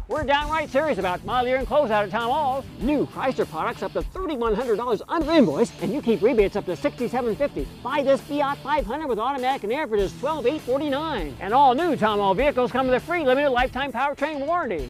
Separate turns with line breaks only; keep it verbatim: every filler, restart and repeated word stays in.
We're downright serious about model year and closeout at Tom Hall's. New Chrysler products up to three thousand one hundred dollars under invoice, and you keep rebates up to six thousand seven hundred fifty dollars. Buy this Fiat five hundred with automatic and air for just twelve thousand eight hundred forty-nine dollars. And all new Tom Hall vehicles come with a free limited lifetime powertrain warranty.